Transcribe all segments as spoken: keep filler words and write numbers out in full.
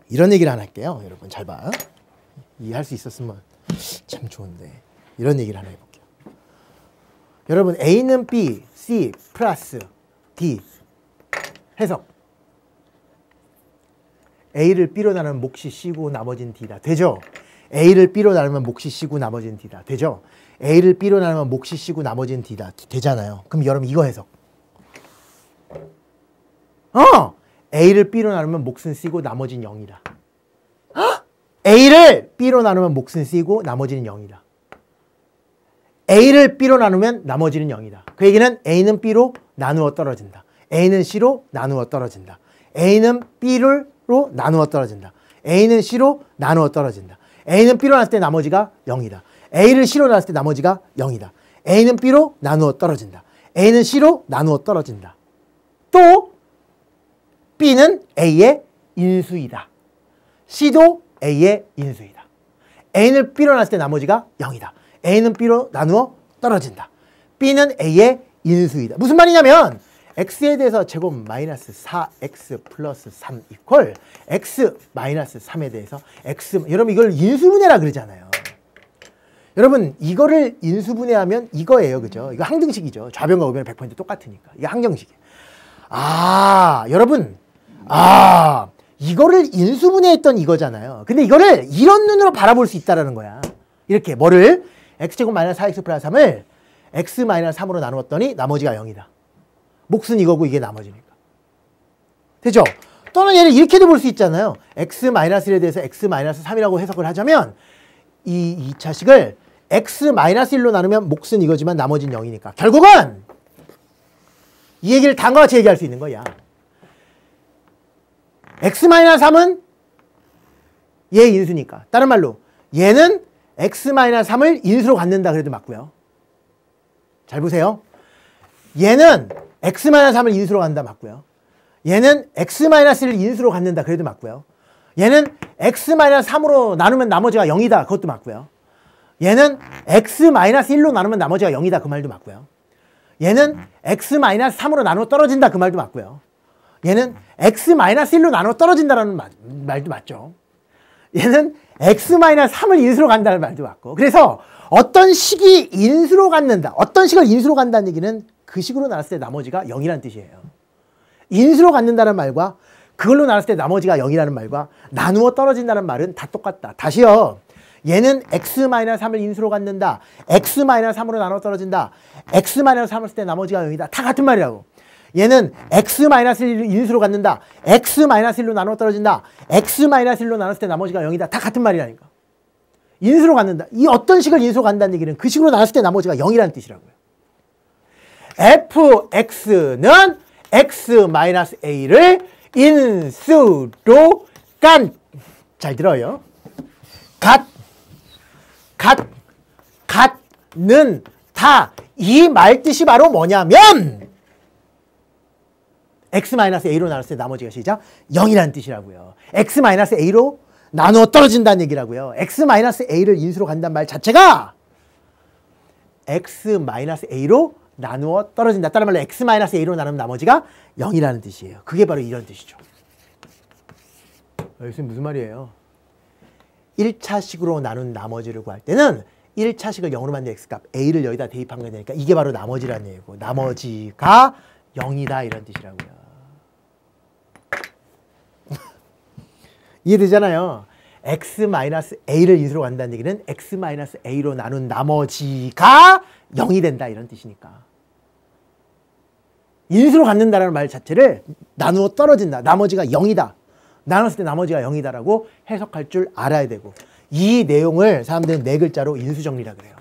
이런 얘기를 하나 할게요. 여러분 잘 봐. 이해할 수 있었으면 참 좋은데 이런 얘기를 하나 해볼게요. 여러분 A는 B, C 플러스 D 해석. A를 B로 나누면 몫이 C고 나머지는 D다. 되죠? A를 B로 나누면 몫이 C고 나머지는 D다. 되죠? A를 B로 나누면 몫이 C고 나머지는 D다. 되잖아요. 그럼 여러분 이거 해석. 어! A를 B로 나누면 몫은 C고 나머지는 영이다. 헉! A를 B로 나누면 몫은 C고 나머지는 영이다. A를 B로 나누면 나머지는 영이다. 그 얘기는 A는 B로 나누어 떨어진다. A는 C로 나누어 떨어진다. A는 B로 나누어 떨어진다. A는 C로 나누어 떨어진다. A는 B로 나눴을 때 나머지가 영이다. A를 C로 나눴을 때 나머지가 영이다. A는 B로 나누어 떨어진다. A는 C로 나누어 떨어진다. 또 B는 A의 인수이다. C도 A의 인수이다. A는 B로 나눴을 때 나머지가 영이다. A는 B로 나누어 떨어진다. B는 A의 인수이다. 무슨 말이냐면 X에 대해서 제곱 마이너스 사 엑스 플러스 삼 이퀄 X 마이너스 삼에 대해서 X, 여러분 이걸 인수분해라 그러잖아요. 여러분 이거를 인수분해하면 이거예요. 그죠? 이거 항등식이죠. 좌변과 우변은 백 퍼센트 똑같으니까. 이게 항정식이에요. 아, 여러분. 아, 이거를 인수분해했던 이거잖아요. 근데 이거를 이런 눈으로 바라볼 수 있다는 거야. 이렇게 뭐를 X제곱 마이너스 사 엑스 플러스 삼을 X 마이너스 삼으로 나누었더니 나머지가 영이다. 몫은 이거고 이게 나머지니까. 되죠? 또는 얘를 이렇게도 볼 수 있잖아요. X 마이너스 일에 대해서 X 마이너스 삼이라고 해석을 하자면 이 이 차식을 X 마이너스 일로 나누면 몫은 이거지만 나머지는 영이니까. 결국은 이 얘기를 다음과 같이 얘기할 수 있는 거야. X 마이너스 삼은 얘 인수니까. 다른 말로 얘는 X 마이너스 삼을 인수로 갖는다 그래도 맞고요. 잘 보세요. 얘는 X 마이너스 삼을 인수로 갖는다 맞고요. 얘는 X 마이너스 일을 인수로 갖는다 그래도 맞고요. 얘는 X 마이너스 삼으로 나누면 나머지가 영이다 그것도 맞고요. 얘는 X 마이너스 일로 나누면 나머지가 영이다 그 말도 맞고요. 얘는 X 마이너스 삼으로 나누어 떨어진다 그 말도 맞고요. 얘는 X 마이너스 일로 나누어 떨어진다라는 말, 말도 맞죠. 얘는 X 마이너스 삼을 인수로 간다는 말도 맞고. 그래서 어떤 식이 인수로 갖는다, 어떤 식을 인수로 간다는 얘기는 그 식으로 나눴을 때 나머지가 영이라는 뜻이에요. 인수로 갖는다는 말과 그걸로 나눴을 때 나머지가 영이라는 말과 나누어 떨어진다는 말은 다 똑같다. 다시요. 얘는 X 마이너스 삼을 인수로 갖는다. X 마이너스 삼으로 나눠 떨어진다. X 마이너스 삼을 쓸 때 나머지가 영이다. 다 같은 말이라고. 얘는 X 마이너스 일을 인수로 갖는다. X 마이너스 일로 나눠 떨어진다. X 마이너스 일로 나눴을 때 나머지가 영이다. 다 같은 말이라니까. 인수로 갖는다. 이 어떤 식을 인수로 갖는다는 얘기는 그 식으로 나눴을 때 나머지가 영이라는 뜻이라고요. 에프엑스는 X 마이너스 A를 인수로 간. 잘 들어요. 갓. 갓. 갓는 다. 이 말 뜻이 바로 뭐냐면 X 마이너스 A로 나눴을 때 나머지가 시작 영이라는 뜻이라고요. X 마이너스 A로 나누어 떨어진다는 얘기라고요. X 마이너스 A를 인수로 간다는 말 자체가 X 마이너스 A로 나누어 떨어진다. 다른 말로 X 마이너스 A로 나누면 나머지가 영이라는 뜻이에요. 그게 바로 이런 뜻이죠. 여기서 무슨 말이에요? 일 차식으로 나눈 나머지를 구할 때는 일 차식을 영으로 만든 X값 A를 여기다 대입한 게 되니까 이게 바로 나머지라는 얘기고 나머지가 영이다 이런 뜻이라고요. 이해되잖아요. X 마이너스 A를 인수로 간다는 얘기는 X 마이너스 A로 나눈 나머지가 영이 된다 이런 뜻이니까. 인수로 갖는다라는 말 자체를 나누어 떨어진다. 나머지가 영이다. 나눴을 때 나머지가 영이다라고 해석할 줄 알아야 되고 이 내용을 사람들은 네 글자로 인수정리라 그래요.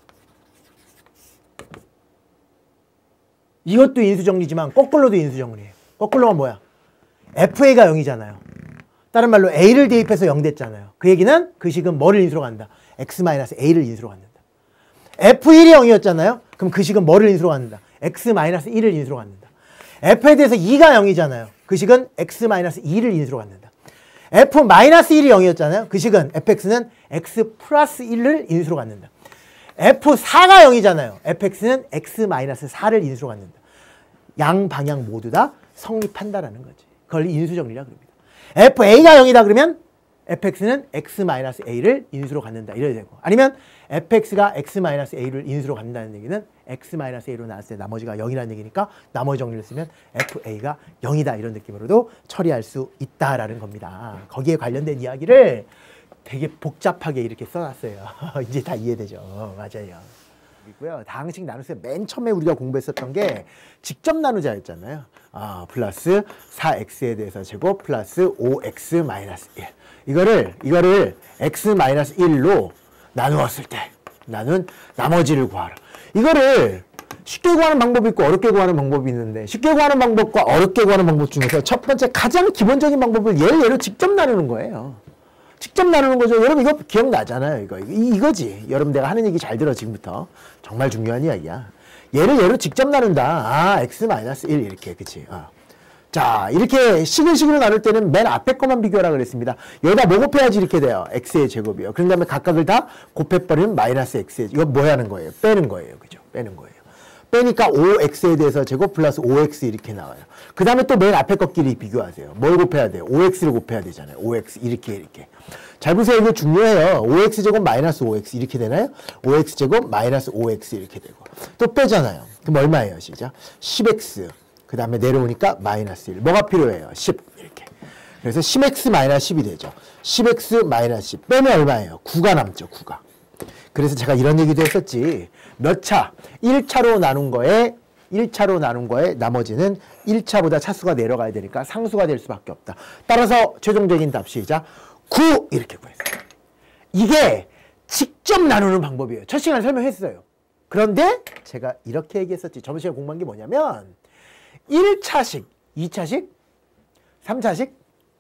이것도 인수정리지만 거꾸로도 인수정리예요. 거꾸로가 뭐야? 에프에이가 영이잖아요. 다른 말로 A를 대입해서 영 됐잖아요. 그 얘기는 그 식은 뭐를 인수로 간다? X 마이너스 A를 인수로 갖는다. 에프 일이 영이었잖아요. 그럼 그 식은 뭐를 인수로 갖는다? X 마이너스 일을 인수로 갖는다. F에 대해서 이가 영이잖아요. 그 식은 X 마이너스 이를 인수로 갖는다. F 마이너스 일이 영이었잖아요. 그 식은 에프엑스는 X 플러스 일을 인수로 갖는다. 에프 사가 영이잖아요. 에프엑스는 X 마이너스 사를 인수로 갖는다. 양 방향 모두 다 성립한다라는 거지. 그걸 인수정리라 그럽니다. 에프에이가 영이다 그러면 에프엑스는 x-a를 인수로 갖는다. 이래야 되고. 아니면 에프엑스가 x-a를 인수로 갖는다는 얘기는 x-a로 나왔을 때 나머지가 영이라는 얘기니까 나머지 정리를 쓰면 에프에이가 영이다. 이런 느낌으로도 처리할 수 있다라는 겁니다. 거기에 관련된 이야기를 되게 복잡하게 이렇게 써놨어요. 이제 다 이해되죠. 맞아요. 있고요. 다항식 나눗셈 맨 처음에 우리가 공부했었던 게 직접 나누자였잖아요. 아, 플러스 사 엑스에 대해서 제곱 플러스 오 엑스 마이너스 일. 이거를 이거를 x 마이너스 일로 나누었을 때 나눈 나머지를 구하라. 이거를 쉽게 구하는 방법이 있고 어렵게 구하는 방법이 있는데 쉽게 구하는 방법과 어렵게 구하는 방법 중에서 첫 번째 가장 기본적인 방법을 얘를 얘로 직접 나누는 거예요. 직접 나누는 거죠. 여러분 이거 기억나잖아요. 이거 이, 이거지. 여러분 내가 하는 얘기 잘 들어 지금부터. 정말 중요한 이야기야. 얘를 얘로 직접 나눈다. 아 x 마이너스 일 이렇게 그치. 어. 자 이렇게 식을 식으로 나눌 때는 맨 앞에 것만 비교하라 그랬습니다. 여기다 뭐 곱해야지 이렇게 돼요. x의 제곱이요. 그런 다음에 각각을 다 곱해버리면 마이너스 x의 이거 뭐 하는 거예요? 빼는 거예요. 그죠? 빼는 거예요. 빼니까 오 엑스에 대해서 제곱 플러스 오 엑스 이렇게 나와요. 그 다음에 또 맨 앞에 것끼리 비교하세요. 뭘 곱해야 돼요? 오 엑스를 곱해야 되잖아요. 오 엑스 이렇게 이렇게. 잘 보세요. 이거 중요해요. 오 엑스 제곱 마이너스 오 엑스 이렇게 되나요? 오 엑스 제곱 마이너스 오 엑스 이렇게 되고. 또 빼잖아요. 그럼 얼마예요? 시작. 십 엑스. 그 다음에 내려오니까 마이너스 일. 뭐가 필요해요? 십. 이렇게. 그래서 십 엑스 마이너스 십이 되죠. 십 엑스 마이너스 십. 빼면 얼마예요? 구가 남죠. 구가. 그래서 제가 이런 얘기도 했었지. 몇 차? 일 차로 나눈 거에 일 차로 나눈 거에 나머지는 일 차보다 차수가 내려가야 되니까 상수가 될 수밖에 없다. 따라서 최종적인 답 시작. 구 이렇게 구했어요. 이게 직접 나누는 방법이에요. 첫 시간에 설명했어요. 그런데 제가 이렇게 얘기했었지. 저번 시간에 공부한 게 뭐냐면 일 차식, 이 차식, 삼 차식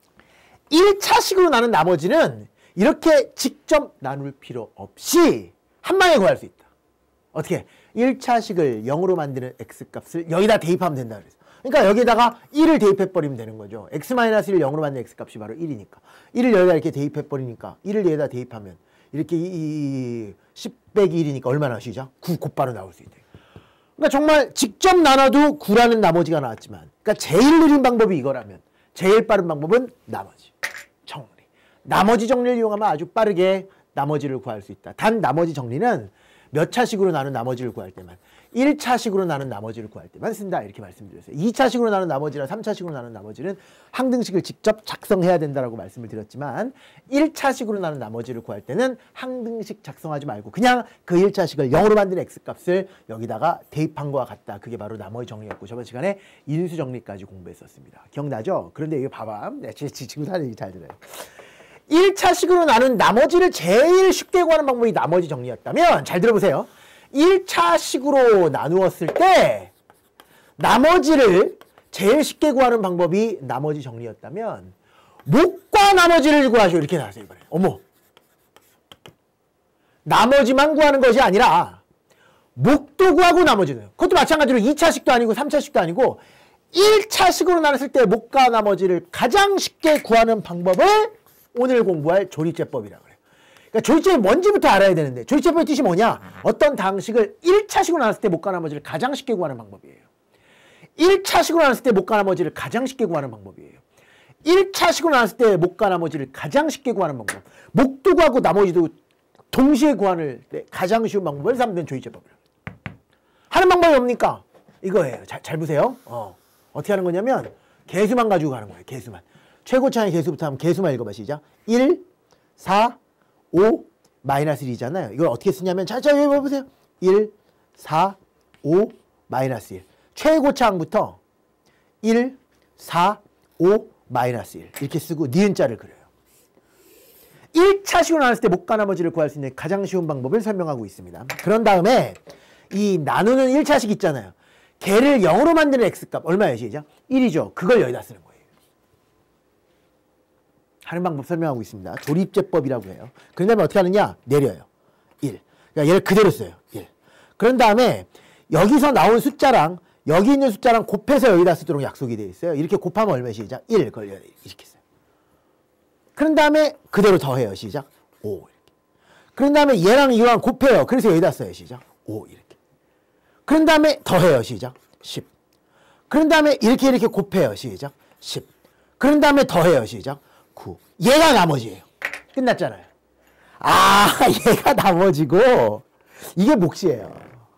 일 차식으로 나눈 나머지는 이렇게 직접 나눌 필요 없이 한 방에 구할 수 있다. 어떻게? 일 차식을 영으로 만드는 x값을 여기다 대입하면 된다 그랬어. 그러니까 여기다가 일을 대입해버리면 되는 거죠. x-일을 영으로 만드는 x값이 바로 일이니까. 일을 여기다 이렇게 대입해버리니까 일을 여기다 대입하면 이렇게 이, 이 십 빼기 일이니까 얼마나 시죠? 구 곧바로 나올 수 있대. 그러니까 정말 직접 나눠도 구라는 나머지가 나왔지만 그러니까 제일 느린 방법이 이거라면 제일 빠른 방법은 나머지 정리. 나머지 정리를 이용하면 아주 빠르게 나머지를 구할 수 있다. 단 나머지 정리는 몇 차식으로 나눈 나머지를 구할 때만 일 차식으로 나눈 나머지를 구할 때만 쓴다 이렇게 말씀드렸어요. 이 차식으로 나눈 나머지나 삼 차식으로 나눈 나머지는 항등식을 직접 작성해야 된다라고 말씀을 드렸지만 일 차식으로 나눈 나머지를 구할 때는 항등식 작성하지 말고 그냥 그 일 차식을 영으로 만든 x값을 여기다가 대입한 거와 같다. 그게 바로 나머지 정리였고 저번 시간에 인수 정리까지 공부했었습니다. 기억나죠? 그런데 이거 봐봐. 네, 지금 하는 얘기 잘 들어요. 일 차식으로 나눈 나머지를 제일 쉽게 구하는 방법이 나머지 정리였다면 잘 들어보세요. 일 차식으로 나누었을 때 나머지를 제일 쉽게 구하는 방법이 나머지 정리였다면 목과 나머지를 구하시오 이렇게 나왔어요. 이번에. 어머 나머지만 구하는 것이 아니라 목도 구하고 나머지는 그것도 마찬가지로 이 차식도 아니고 삼 차식도 아니고 일 차식으로 나눴을 때 목과 나머지를 가장 쉽게 구하는 방법을 오늘 공부할 조립제법이라고 그래요. 그러니까 조립제법이 뭔지부터 알아야 되는데 조립제법의 뜻이 뭐냐? 어떤 당식을 일 차식으로 나눴을 때 목과 나머지를 가장 쉽게 구하는 방법이에요. 일 차식으로 나눴을 때 목과 나머지를 가장 쉽게 구하는 방법이에요. 일 차식으로 나눴을 때 목과 나머지를 가장 쉽게 구하는 방법. 목도 구하고 나머지도 동시에 구하는 때 가장 쉬운 방법을 삼는 조립제법이라고 해요. 하는 방법이 뭡니까? 이거예요. 잘, 잘 보세요. 어. 어떻게 하는 거냐면 개수만 가지고 가는 거예요. 개수만. 최고차의 개수부터 하면 개수만 읽어봐. 시작. 일, 사, 오, 마이너스 일이잖아요. 이걸 어떻게 쓰냐면 자, 자, 여기 보세요. 일, 사, 오, 마이너스 일. 최고차항부터 일, 사, 오, 마이너스 일. 이렇게 쓰고 니은자를 그려요. 일 차식으로 나눴을 때 목과 나머지를 구할 수 있는 가장 쉬운 방법을 설명하고 있습니다. 그런 다음에 이 나누는 일 차식 있잖아요. 걔를 영으로 만드는 x값 얼마예요? 시작. 일이죠. 그걸 여기다 쓰는 거예요. 하는 방법 설명하고 있습니다. 조립제법이라고 해요. 그런 다음에 어떻게 하느냐? 내려요. 일. 그러니까 얘를 그대로 써요. 일. 그런 다음에 여기서 나온 숫자랑 여기 있는 숫자랑 곱해서 여기다 쓰도록 약속이 되어 있어요. 이렇게 곱하면 얼마 시작? 일 걸려요. 이렇게 써요. 그런 다음에 그대로 더해요. 시작. 오. 이렇게. 그런 다음에 얘랑 이거랑 곱해요. 그래서 여기다 써요. 시작. 오. 이렇게. 그런 다음에 더해요. 시작. 십. 그런 다음에 이렇게 이렇게 곱해요. 시작. 십. 그런 다음에 더해요. 시작. 구. 얘가 나머지예요. 끝났잖아요. 아, 얘가 나머지고 이게 몫이에요.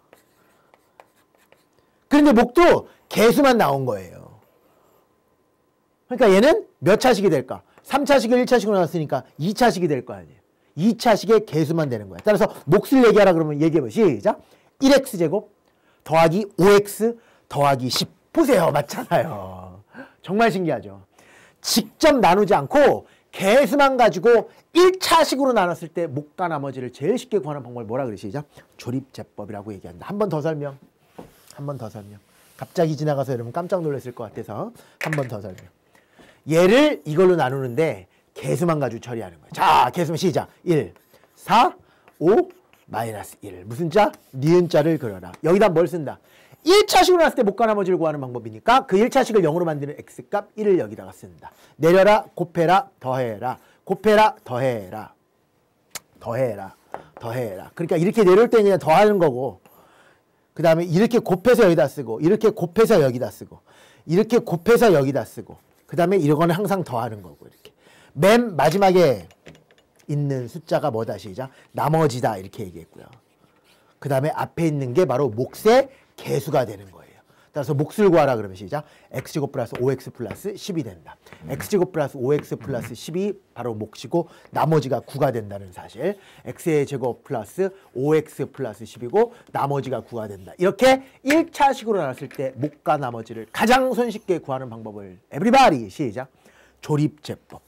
그런데 목도 개수만 나온 거예요. 그러니까 얘는 몇 차식이 될까? 삼 차식을 일 차식으로 나눴으니까 이 차식이 될 거 아니에요. 이 차식의 개수만 되는 거야. 따라서 몫을 얘기하라 그러면 얘기해봐. 시작. 일 엑스 제곱 더하기 오 엑스 더하기 십. 보세요. 맞잖아요. 정말 신기하죠. 직접 나누지 않고 개수만 가지고 일 차식으로 나눴을 때 목과 나머지를 제일 쉽게 구하는 방법을 뭐라 그래? 시작. 조립제법이라고 얘기한다. 한 번 더 설명. 한 번 더 설명. 갑자기 지나가서 여러분 깜짝 놀랐을 것 같아서 한 번 더 설명. 얘를 이걸로 나누는데 개수만 가지고 처리하는 거예요. 자, 개수만 시작. 일, 사, 오, 마이너스 일. 무슨 자? 니은 자를 그려라. 여기다 뭘 쓴다? 일 차식으로 나왔을 때 목과 나머지를 구하는 방법이니까 그 일 차식을 영으로 만드는 x값 일을 여기다가 쓴다. 내려라, 곱해라, 더해라. 곱해라, 더해라. 더해라, 더해라. 그러니까 이렇게 내려올 때는 그냥 더하는 거고, 그 다음에 이렇게 곱해서 여기다 쓰고, 이렇게 곱해서 여기다 쓰고, 이렇게 곱해서 여기다 쓰고, 그 다음에 이거는 항상 더하는 거고, 이렇게. 맨 마지막에 있는 숫자가 뭐다? 시작. 나머지다. 이렇게 얘기했고요. 그 다음에 앞에 있는 게 바로 몫의 개수가 되는 거예요. 따라서 몫을 구하라 그러면 시작. x제곱 플러스 오 엑스 플러스 십이 된다. x제곱 플러스 오 엑스 플러스 십이 바로 몫이고 나머지가 구가 된다는 사실. x의 제곱 플러스 오 엑스 플러스 십이고 나머지가 구가 된다. 이렇게 일 차식으로 나눴을 때 목과 나머지를 가장 손쉽게 구하는 방법을 에브리바디 시작. 조립제법.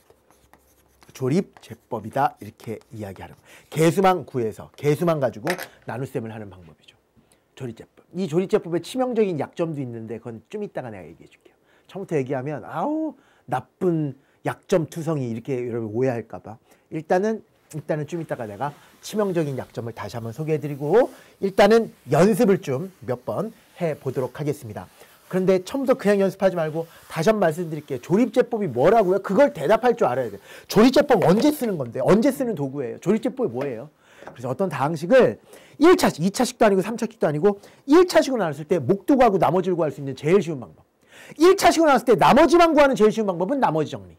조립제법이다. 이렇게 이야기하는 거예요. 개수만 구해서 개수만 가지고 나눗셈을 하는 방법이죠. 조립제법. 이 조립제법의 치명적인 약점도 있는데 그건 좀 이따가 내가 얘기해 줄게요. 처음부터 얘기하면 아우 나쁜 약점 투성이 이렇게 여러분 오해할까 봐. 일단은 일단은 좀 이따가 내가 치명적인 약점을 다시 한번 소개해 드리고 일단은 연습을 좀 몇 번 해 보도록 하겠습니다. 그런데 처음부터 그냥 연습하지 말고 다시 한번 말씀드릴게요. 조립제법이 뭐라고요? 그걸 대답할 줄 알아야 돼요. 조립제법 언제 쓰는 건데? 언제 쓰는 도구예요? 조립제법이 뭐예요? 그래서 어떤 다항식을 일 차식, 이 차식도 아니고 삼 차식도 아니고 일 차식으로 나눴을 때 목도 구하고 나머지를 구할 수 있는 제일 쉬운 방법. 일 차식으로 나눴을 때 나머지만 구하는 제일 쉬운 방법은 나머지 정리.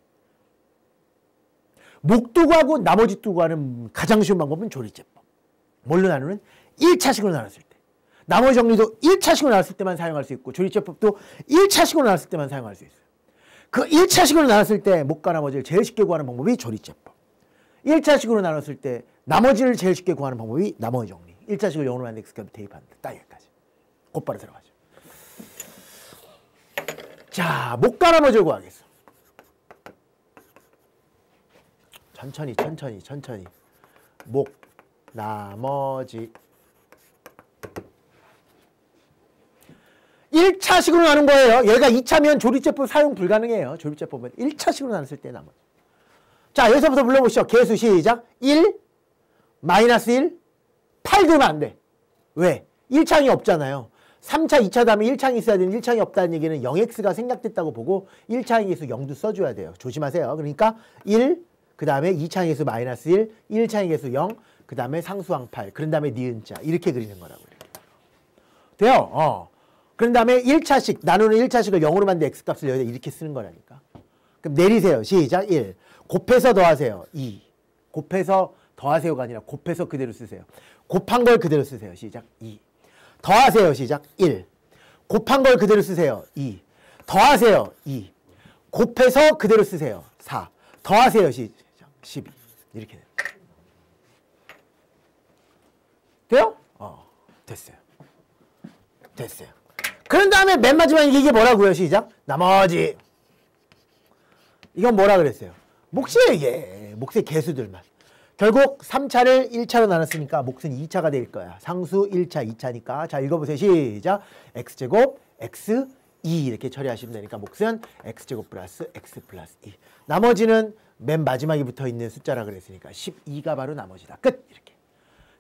목도 구하고 나머지도 구하는 가장 쉬운 방법은 조립제법. 뭘로 나누는? 일 차식으로 나눴을 때. 나머지 정리도 일 차식으로 나눴을 때만 사용할 수 있고 조립제법도 일 차식으로 나눴을 때만 사용할 수 있어요. 그 일 차식으로 나눴을 때 목과 나머지를 제일 쉽게 구하는 방법이 조립제법. 일 차식으로 나눴을 때 나머지를 제일 쉽게 구하는 방법이 나머지 정리. 일 차식을 영어로 만든 x값을 대입한다. 딱 여기까지. 곧바로 들어가죠. 자, 목과 나머지를 구하겠어. 천천히 천천히 천천히. 목, 나머지. 일 차식으로 나눈 거예요. 얘가 이 차면 조립제법 사용 불가능해요. 조립제법은 일 차식으로 나눴을 때 나머지. 자, 여기서부터 불러보시죠. 개수 시작. 일, 마이너스 일, 팔 그러면 안 돼. 왜? 일 창이 없잖아요. 삼 차, 이 차 다음에 일 창이 있어야 되는 일 창이 없다는 얘기는 영 엑스가 생략됐다고 보고 일 창의 개수 영도 써줘야 돼요. 조심하세요. 그러니까 일, 그 다음에 이 창의 개수 마이너스 일, 일 창의 개수 영, 그 다음에 상수항 팔, 그런 다음에 니은자. 이렇게 그리는 거라고요. 돼요? 어. 그런 다음에 일 차식, 나누는 일 차식을 영으로 만든 x값을 여기다 이렇게 쓰는 거라니까. 그럼 내리세요. 시작. 일. 곱해서 더하세요. 이. 곱해서 더하세요가 아니라 곱해서 그대로 쓰세요. 곱한 걸 그대로 쓰세요. 시작. 이. 더하세요. 시작. 일. 곱한 걸 그대로 쓰세요. 이. 더하세요. 이. 곱해서 그대로 쓰세요. 사. 더하세요. 시작. 십이. 이렇게 돼요. 돼요? 어. 됐어요. 됐어요. 그런 다음에 맨 마지막에 이게 뭐라고요? 시작. 나머지. 이건 뭐라 그랬어요? 몫이에요, 이게. 몫의 개수들만. 결국 삼 차를 일 차로 나눴으니까 몫은 이 차가 될 거야. 상수 일 차, 이 차니까. 자, 읽어보세요. 시작. x제곱, x, 이 이렇게 처리하시면 되니까 몫은 x제곱 플러스 x 플러스 이. 나머지는 맨 마지막에 붙어 있는 숫자라 그랬으니까 십이가 바로 나머지다. 끝! 이렇게.